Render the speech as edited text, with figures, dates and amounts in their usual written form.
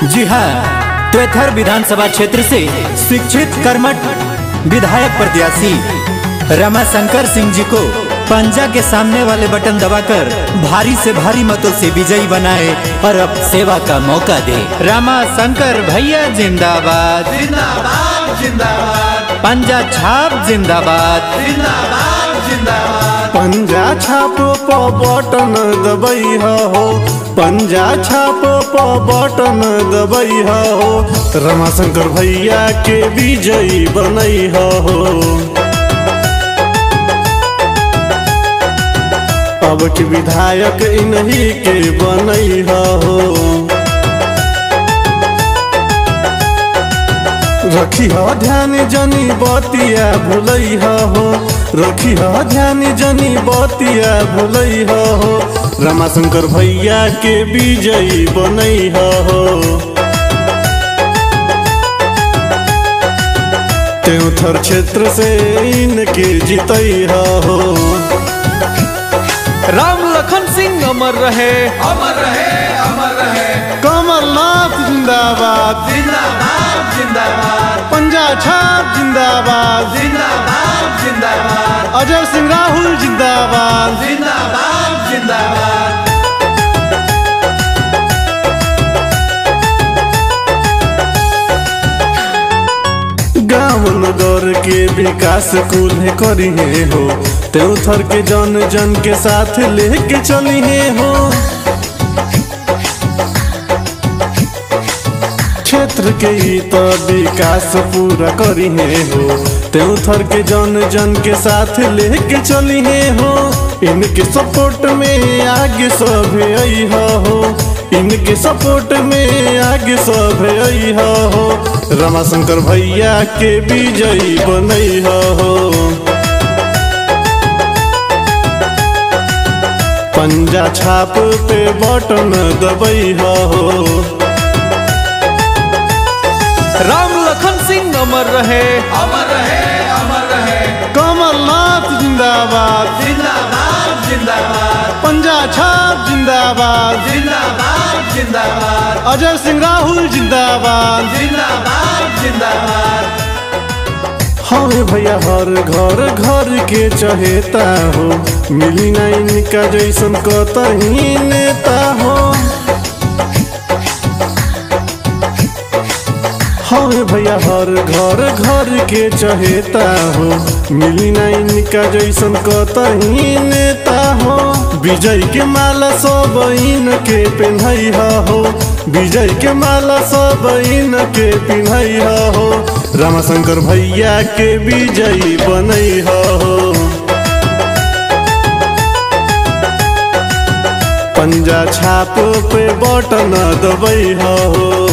जी हाँ, त्वेथर विधानसभा क्षेत्र से शिक्षित कर्मठ विधायक प्रत्याशी रमाशंकर सिंह जी को पंजा के सामने वाले बटन दबाकर भारी से भारी मतों से विजयी बनाए और अब सेवा का मौका दे। रमाशंकर भैया जिंदाबाद, जिंदाबाद जिंदाबाद। पंजा छाप जिंदाबाद, जिंदाबाद जिंदाबाद। पंजा छाप प बटन दबई हो, पंजा छाप प बटन दबई हो, रमाशंकर भैया के विजयी बनई हो। अब के विधायक इन्हीं के बनई हो। रखी हो ध्यान जनी बतिया भूलई हो, रखी हो ध्यान जनी बतिया भूलई हो, रमाशंकर भैया के विजयी बनई हो। त्योथर क्षेत्र से इनके जीतई हो। राम लखन सिंह अमर रहे, अमर रहे, अमर रहे। कमलनाथ जिंदाबाद, जिंदाबाद जिंदाबाद। पंजा छाप जिंदाबाद, जिंदाबाद जिंदाबाद। अजय सिंह राहुल जिंदाबाद, जिंदाबाद जिंदाबाद। गाँव नगर के विकास कुल करी हो, त्योथर के जन जन के साथ लेके चली हो। क्षेत्र के तो विकास पूरा करी हो, त्योथर के जन जन के साथ लेके चली हो। इनके सपोर्ट में आगे सब आई हो, इनके सपोर्ट में आगे सब आई हो, रमाशंकर भैया के विजयी बनई हो। पंजा छाप पे बटन दबई हो। राम लखन सिंह अमर रहे, अमर रहे, अमर रहे। कमलनाथ जिंदाबाद, जिंदाबाद जिंदाबाद। पंजा छाप जिंदाबाद, जिंदाबाद जिंदाबाद। अजय सिंह राहुल जिंदाबाद, जिंदाबाद जिंदाबाद। हाँ भैया हर घर घर के चहेता हो, मिली ना इनका जैसन कतही नेता हो। हाँ भैया हर घर घर के चहेता हो, मिली ना इनका जैसन कतही नेता हो। विजय के माला सब इनके पिन्हई हो, विजय के माला सब इनके पिन्हई हो, रमाशंकर भैया के विजयी बनई हो। पंजा छाप पे बटन दबई हो।